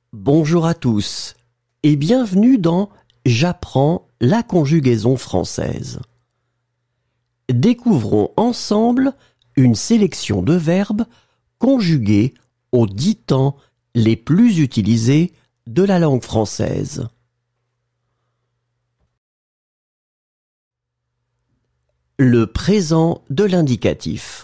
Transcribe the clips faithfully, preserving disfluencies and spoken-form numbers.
Bonjour à tous et bienvenue dans J'apprends la conjugaison française. Découvrons ensemble une sélection de verbes conjugués aux dix temps les plus utilisés de la langue française. Le présent de l'indicatif.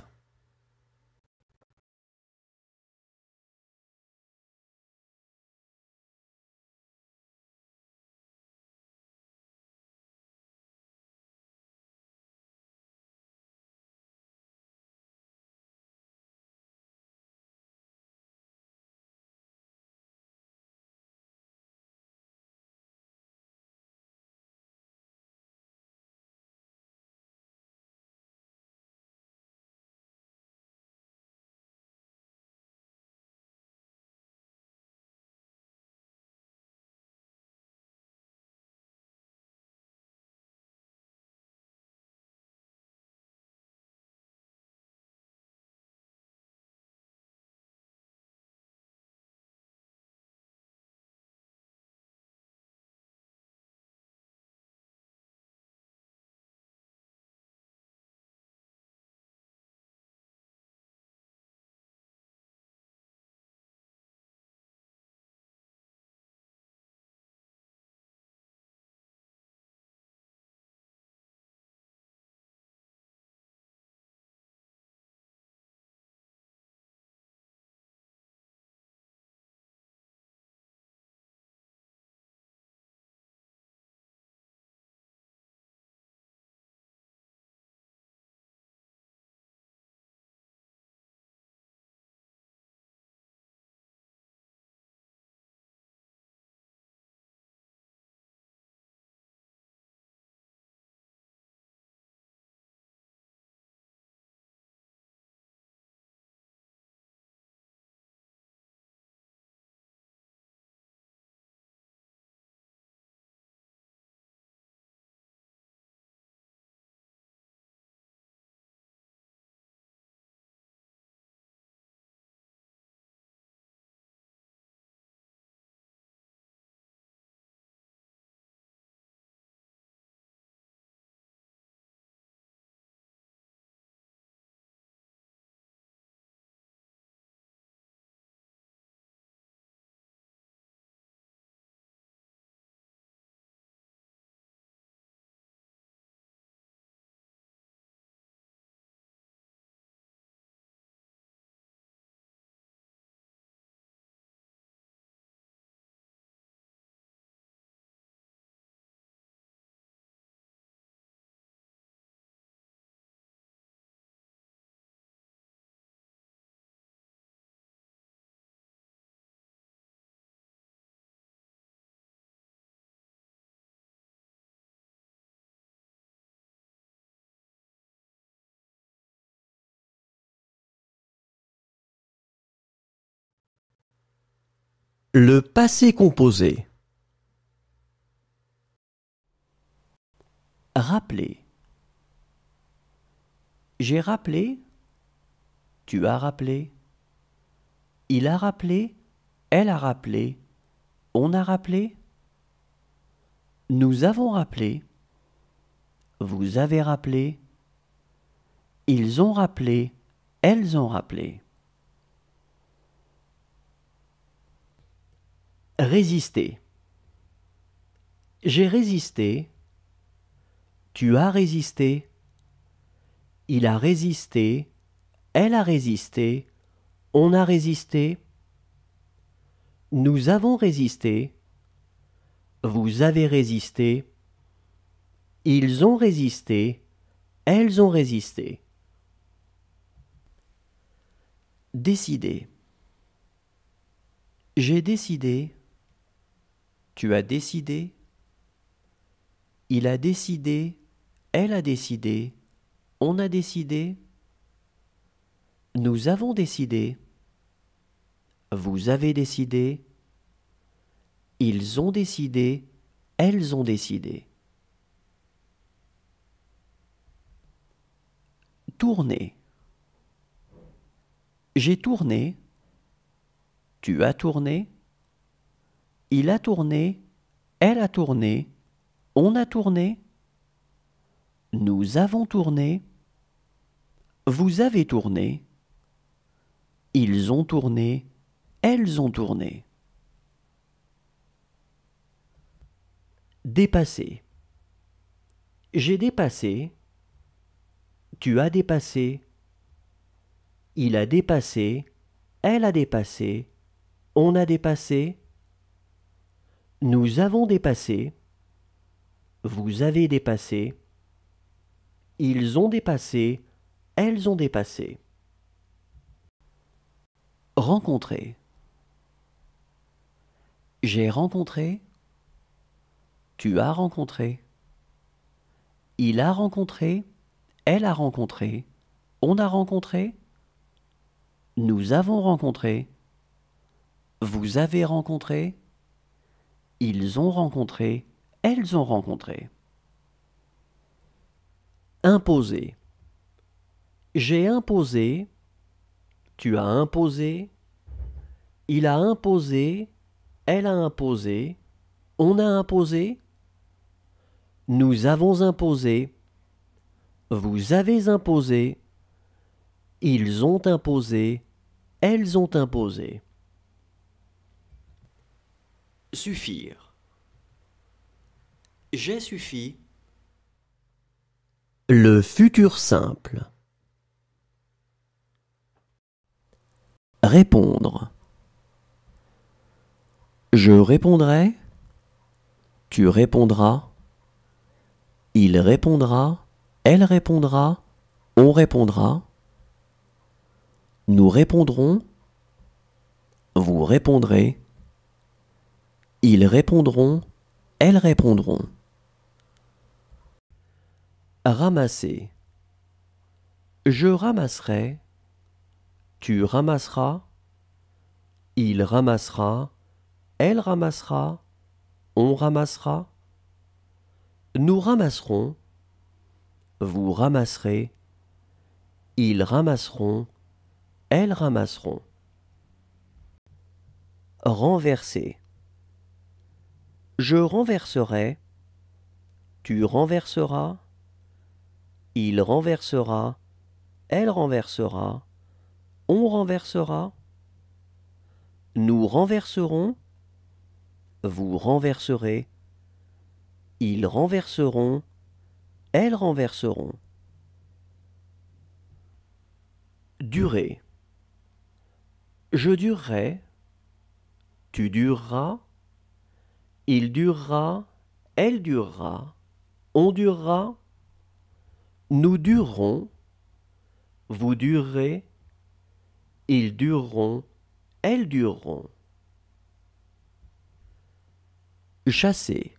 Le passé composé. Rappeler. J'ai rappelé. Tu as rappelé. Il a rappelé. Elle a rappelé. On a rappelé. Nous avons rappelé. Vous avez rappelé. Ils ont rappelé. Elles ont rappelé. Résister. J'ai résisté. Tu as résisté. Il a résisté. Elle a résisté. On a résisté. Nous avons résisté. Vous avez résisté. Ils ont résisté. Elles ont résisté. Décider. J'ai décidé. Tu as décidé. Il a décidé. Elle a décidé. On a décidé. Nous avons décidé. Vous avez décidé. Ils ont décidé. Elles ont décidé. Tourner. J'ai tourné. Tu as tourné. Il a tourné, elle a tourné, on a tourné, nous avons tourné, vous avez tourné, ils ont tourné, elles ont tourné. Dépasser. J'ai dépassé, tu as dépassé, il a dépassé, elle a dépassé, on a dépassé, nous avons dépassé, vous avez dépassé, ils ont dépassé, elles ont dépassé. Rencontrer. J'ai rencontré, tu as rencontré, il a rencontré, elle a rencontré, on a rencontré, nous avons rencontré, vous avez rencontré, ils ont rencontré, elles ont rencontré. Imposer. J'ai imposé, tu as imposé, il a imposé, elle a imposé, on a imposé, nous avons imposé, vous avez imposé, ils ont imposé, elles ont imposé. Suffire. J'ai suffi. Le futur simple. Répondre. Je répondrai, tu répondras, il répondra, elle répondra, on répondra, nous répondrons, vous répondrez, ils répondront, elles répondront. Ramasser. Je ramasserai, tu ramasseras, il ramassera, elle ramassera, on ramassera, nous ramasserons, vous ramasserez, ils ramasseront, elles ramasseront. Renverser. Je renverserai, tu renverseras, il renversera, elle renversera, on renversera, nous renverserons, vous renverserez, ils renverseront, elles renverseront. Durer. Je durerai, tu dureras, il durera, elle durera, on durera, nous durerons, vous durerez, ils dureront, elles dureront. Chasser.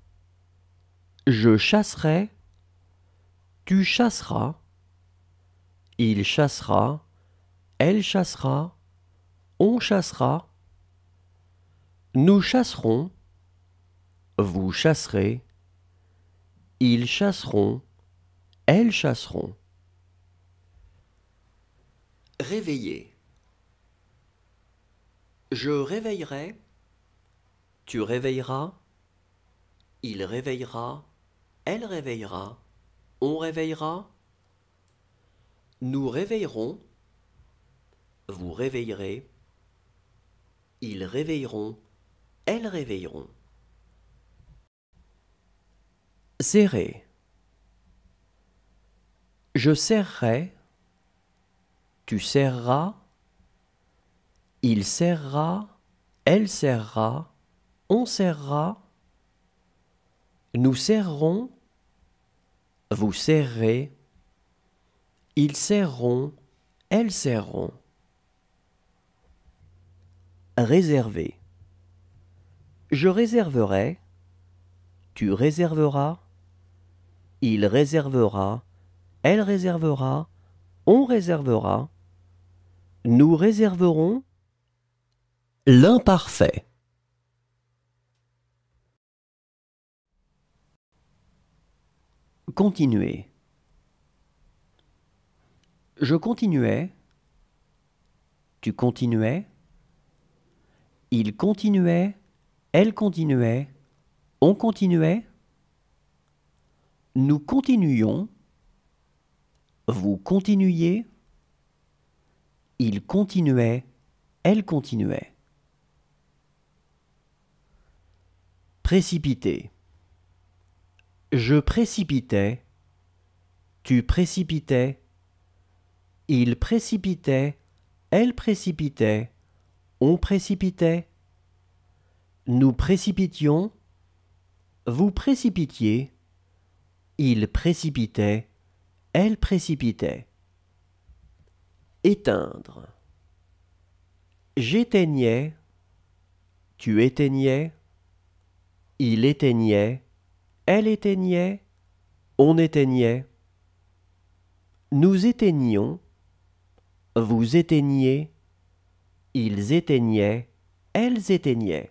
Je chasserai, tu chasseras, il chassera, elle chassera, on chassera, nous chasserons, vous chasserez, ils chasseront, elles chasseront. Réveiller. Je réveillerai, tu réveilleras, il réveillera, elle réveillera, on réveillera, nous réveillerons, vous réveillerez, ils réveilleront, elles réveilleront. Serrer. Je serrerai, tu serreras, il serrera, elle serrera, on serrera, nous serrerons, vous serrerez, ils serreront, elles serreront. Réserver. Je réserverai, tu réserveras, il réservera, elle réservera, on réservera, nous réserverons. L'imparfait. Continuer. Je continuais, tu continuais, il continuait, Elle continuait. On continuait. Nous continuions. Vous continuiez. Il continuait. Elle continuait. Précipiter. Je précipitais. Tu précipitais. Il précipitait. Elle précipitait. On précipitait. Nous précipitions. Vous précipitiez. Il précipitait. Elle précipitait. Éteindre. J'éteignais. Tu éteignais. Il éteignait. Elle éteignait. On éteignait. Nous éteignions. Vous éteigniez. Ils éteignaient. Elles éteignaient.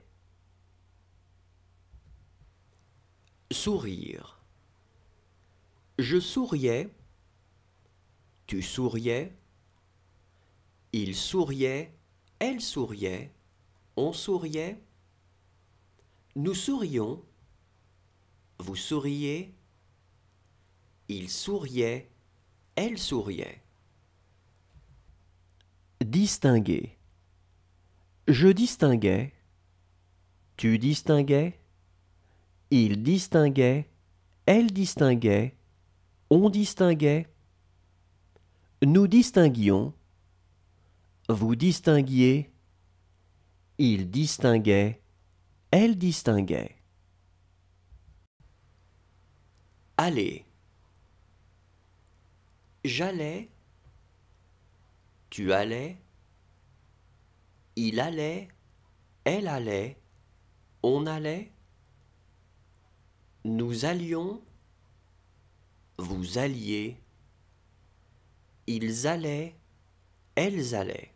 Sourire. Je souriais. Tu souriais. Il souriait. Elle souriait. On souriait. Nous sourions. Vous souriez. Il souriait. Elle souriait. Distinguer. Je distinguais. Tu distinguais. Il distinguait. Elle distinguait. On distinguait. Nous distinguions. Vous distinguiez. Il distinguait. Elle distinguait. Aller. J'allais. Tu allais. Il allait. Elle allait. On allait. Nous allions. Vous alliez. Ils allaient. Elles allaient.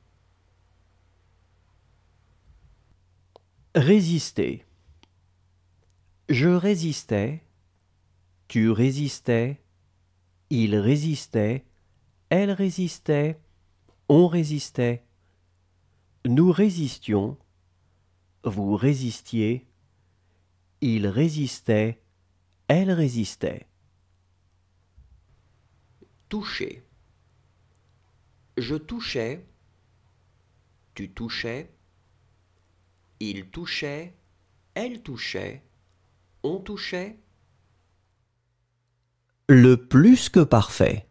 Résister. Je résistais. Tu résistais. Il résistait. Elle résistait. On résistait. Nous résistions. Vous résistiez. Il résistait. Elle résistait. Toucher. Je touchais. Tu touchais. Il touchait. Elle touchait. On touchait. Le plus que parfait.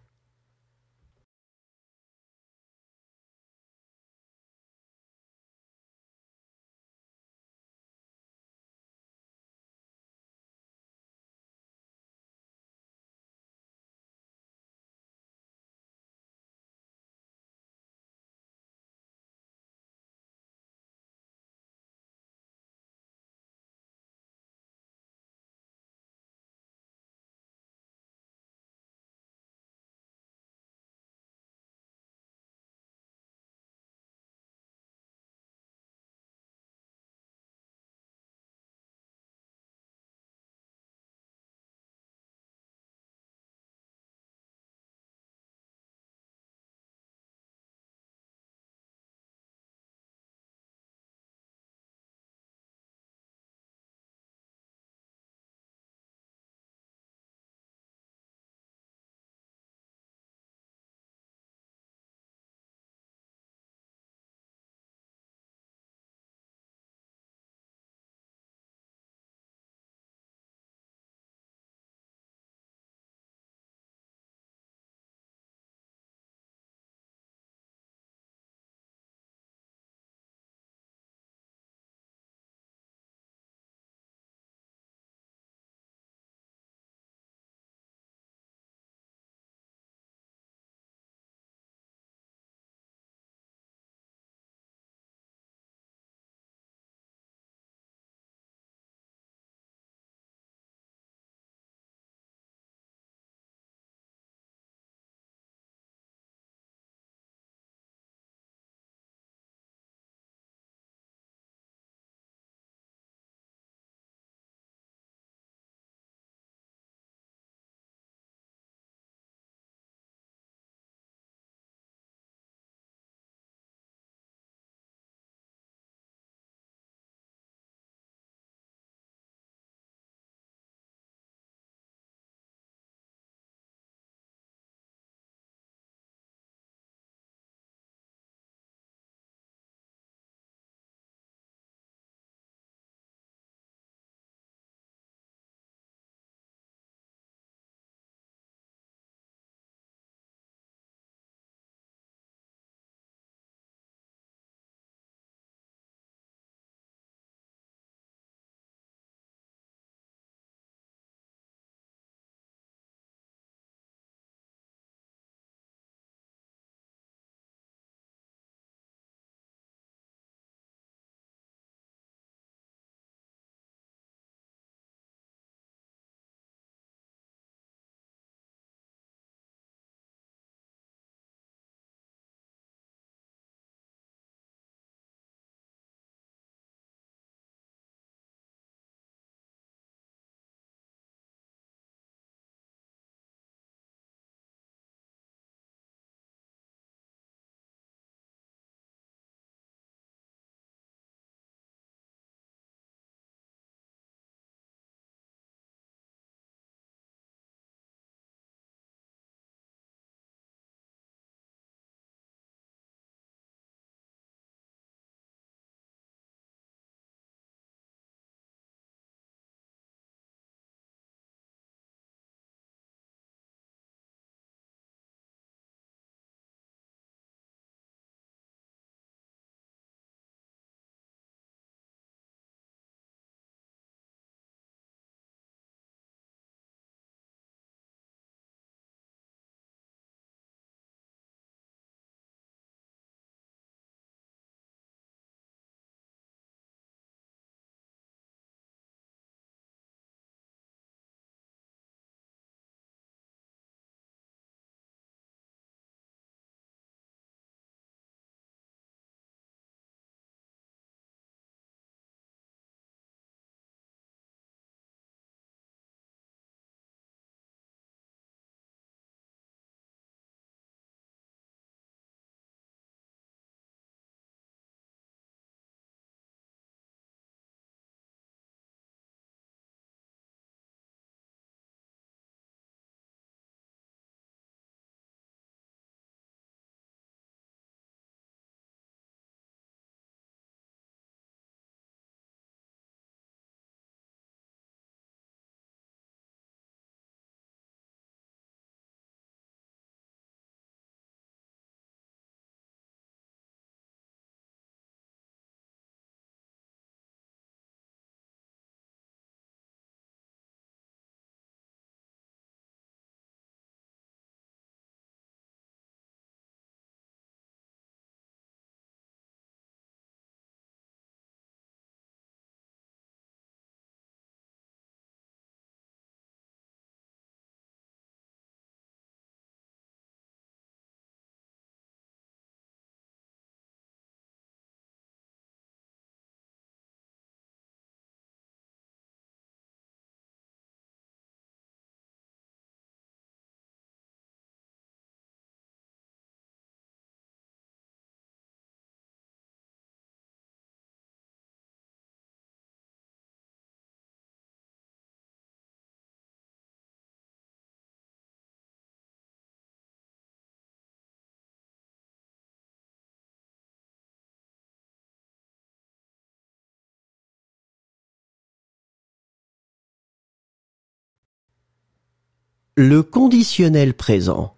Le conditionnel présent.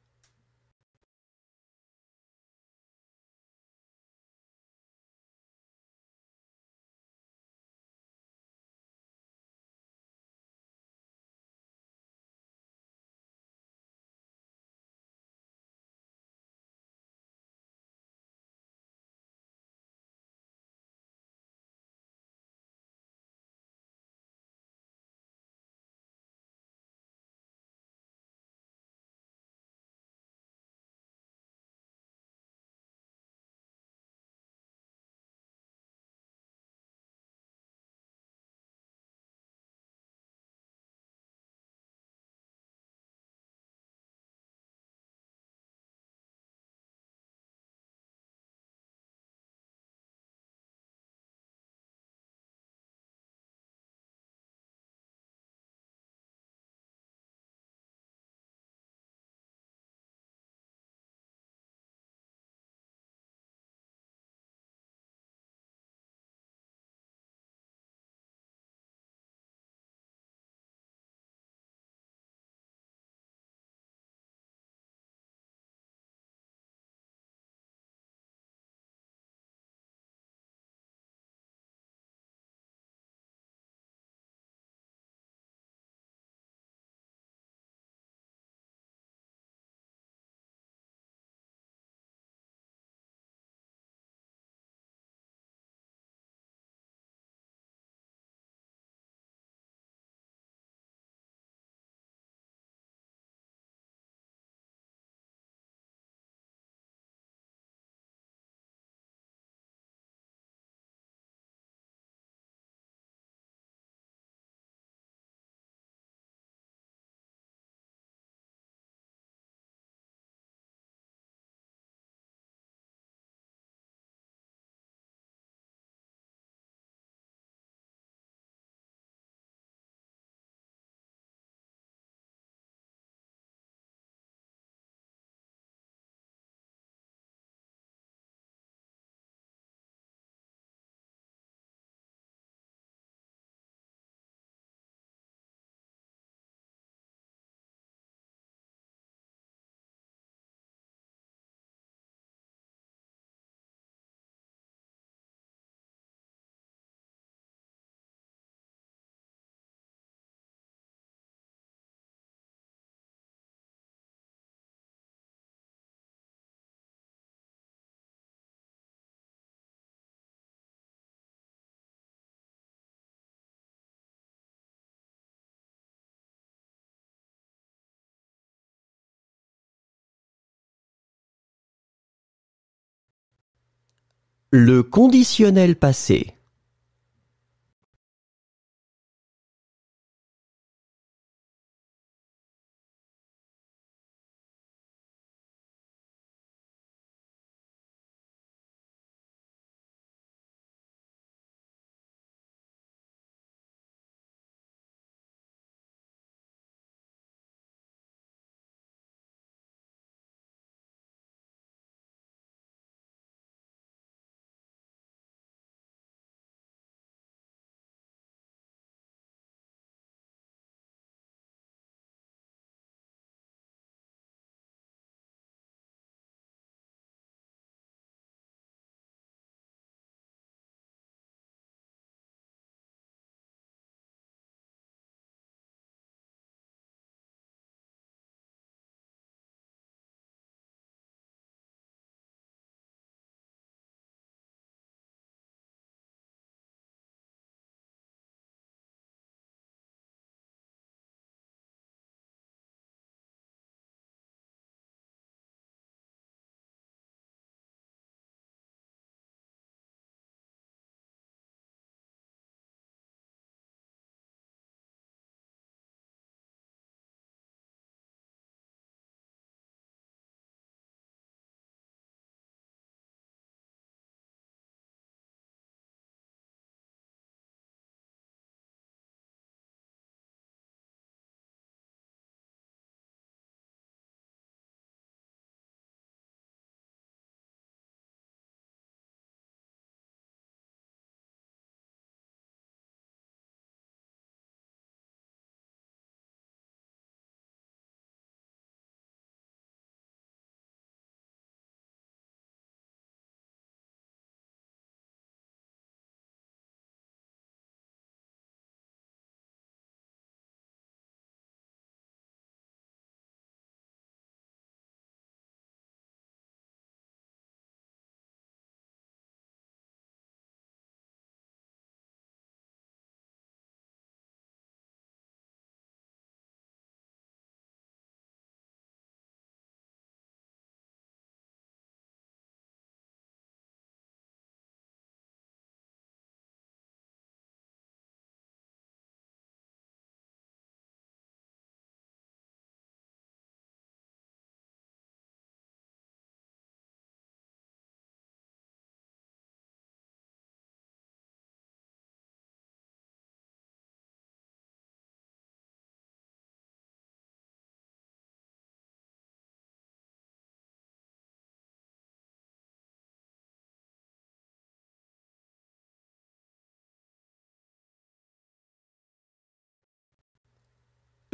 Le conditionnel passé.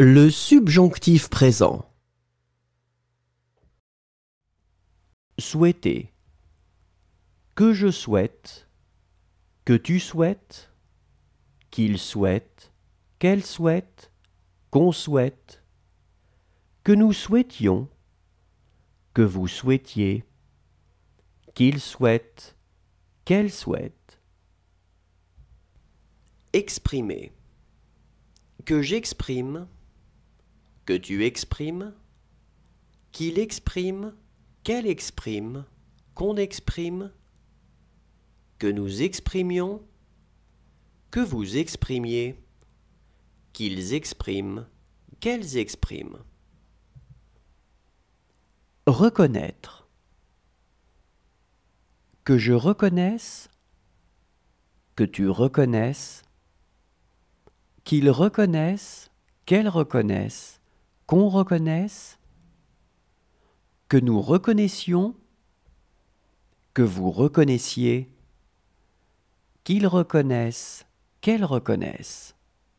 Le subjonctif présent. Souhaiter. Que je souhaite. Que tu souhaites. Qu'il souhaite. Qu'elle souhaite. Qu'on souhaite. Que nous souhaitions. Que vous souhaitiez. Qu'il souhaite. Qu'elle souhaite. Exprimer. Que j'exprime. Que tu exprimes. Qu'il exprime. Qu'elle exprime. Qu'on exprime. Que nous exprimions. Que vous exprimiez. Qu'ils expriment. Qu'elles expriment. Reconnaître. Que je reconnaisse. Que tu reconnaisses. Qu'ils reconnaissent. Qu'elles reconnaissent. Qu'on reconnaisse. Que nous reconnaissions. Que vous reconnaissiez. Qu'ils reconnaissent. Qu'elles reconnaissent.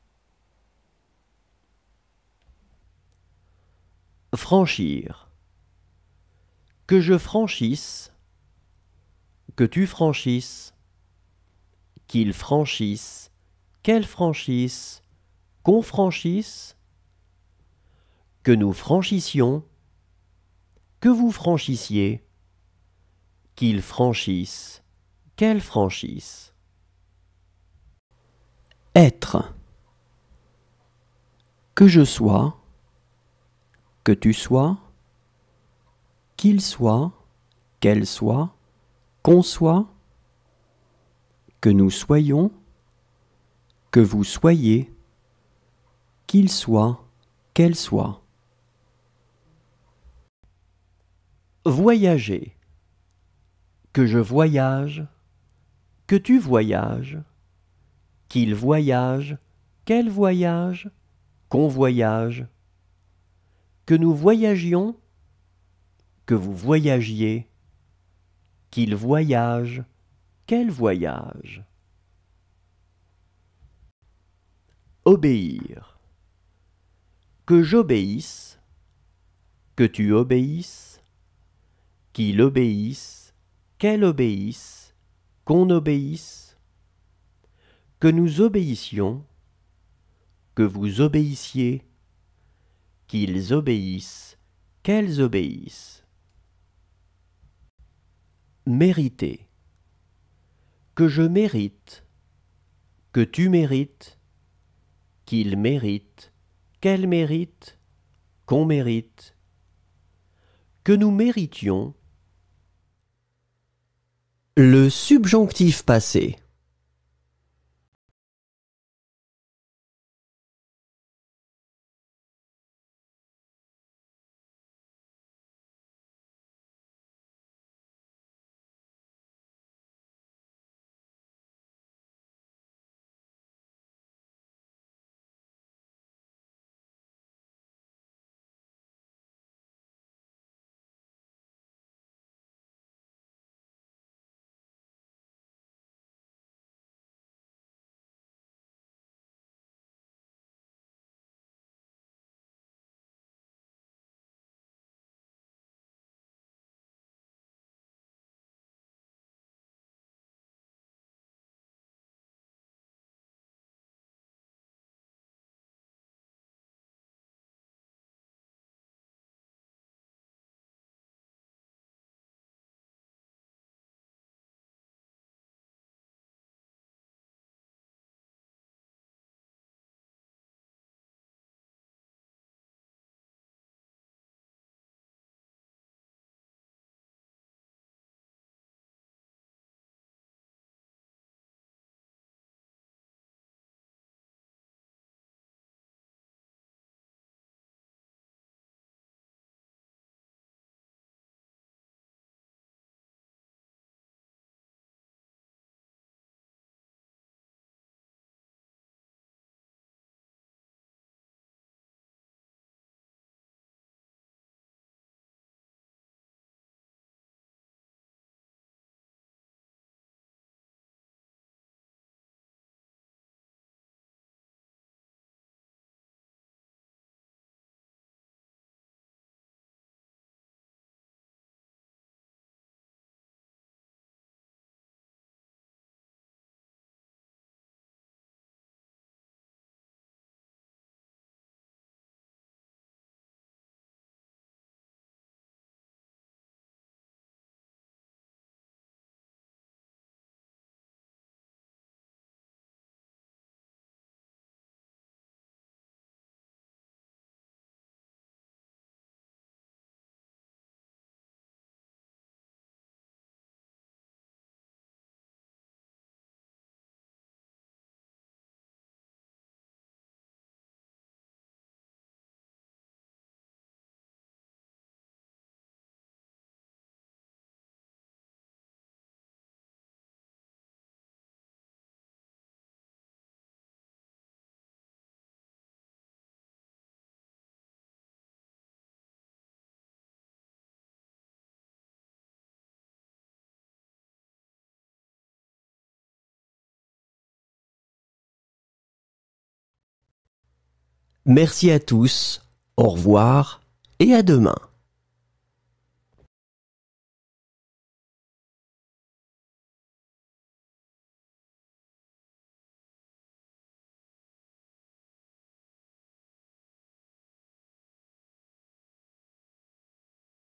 Franchir. Que je franchisse. Que tu franchisses. Qu'ils franchissent. Qu'elles franchissent. Qu'on franchisse. Que nous franchissions. Que vous franchissiez. Qu'ils franchissent. Qu'elles franchissent. Être. Que je sois. Que tu sois. Qu'il soit. Qu'elle soit. Qu'on soit. Que nous soyons. Que vous soyez. Qu'il soit. Qu'elle soit. Voyager. Que je voyage. Que tu voyages. Qu'il voyage. Qu'elle voyage. Qu'on voyage. Que nous voyagions. Que vous voyagiez. Qu'il voyage. Qu'elle voyage. Obéir. Que j'obéisse. Que tu obéisses. Qu'il obéisse. Qu'elle obéisse. Qu'on obéisse. Que nous obéissions. Que vous obéissiez. Qu'ils obéissent. Qu'elles obéissent. Mériter. Que je mérite. Que tu mérites. Qu'il mérite. Qu'elle mérite. Qu'on mérite. Que nous méritions. Le subjonctif passé. Merci à tous, au revoir et à demain.